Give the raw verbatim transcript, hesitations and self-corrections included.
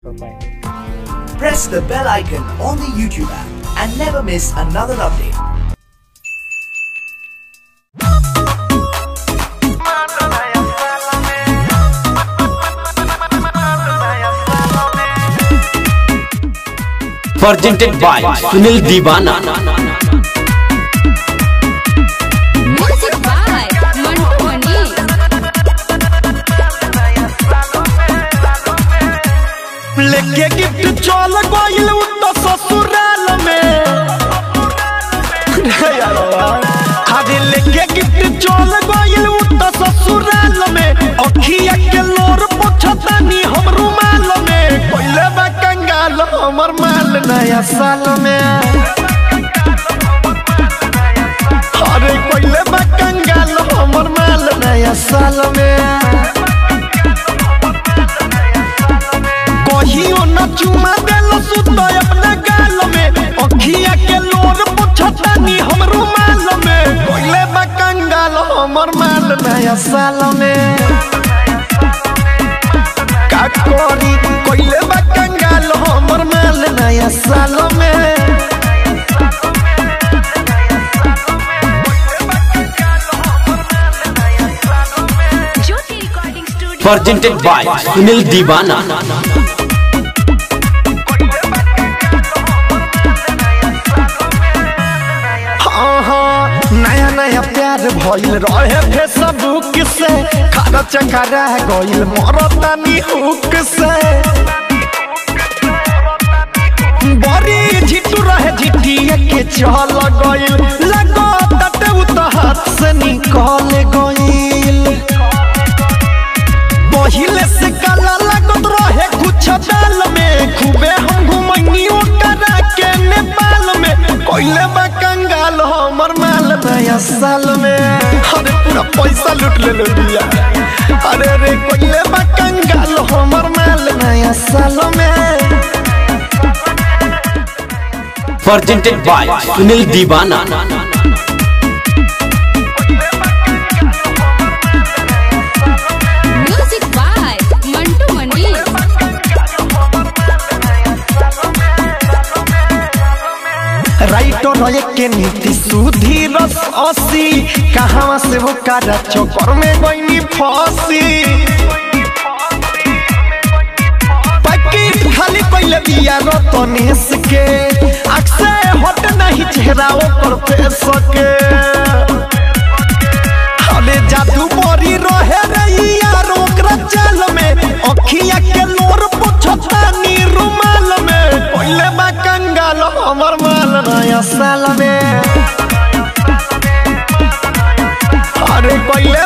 Press the bell icon on the YouTube app and never miss another update. Presented by Sunil Divana. Music by Mantu Mani. लेके gift चल गइल तो ससुराल में अरे लेके गिफ्ट चल गइल तो ससुराल में अखिया के लोर पोछतानी हम रुमाल में पहले बा कंगाल हमर माल नया साल में अरे पहले बा कंगाल हमर माल नया साल में कहियो न चुमा देलो सुतो अपने गाल में अखिया के लोर पोछतानी हम रुमाल में पहले बा कंगाल हमर माल नया साल में का करी पहले बा कंगाल हमर माल नया साल में Presented by Sunil Divana. नया नया प्यार भइल रहे फेसबुक से खाना चकरा गइल मरतानी हुक से बड़ी झिटू रहे झिटिया के चल गइल लगो तटे उ तो हाथ से निकल गइल पहिले से काला लगत रहे कुछ दाल में खूबे हम घुमनी ओकरा के नेपाल में कोइले बा कंगाल हमर माल नया साल में अरे पूरा पैसा लूट ले लो दिया अरे रे कोइले बा कंगाल हमर माल नया साल में Presented by Sunil Divana. Music by Mantu Mani. Writer रहे के नीति सुधी रस असी कहाँ से वो कारा चौकर में गईनी फंसी पैकेट खाली पहले दिया रतनेश के अक्सर हट नहीं चेहरा पर फेस के अरे जादू बड़ी रहे रे यार ओकरा चाल में अखिया के लोर पोछतानी रुमाल में पहले बा कंगाल हमर माल नया साल में अरे पहले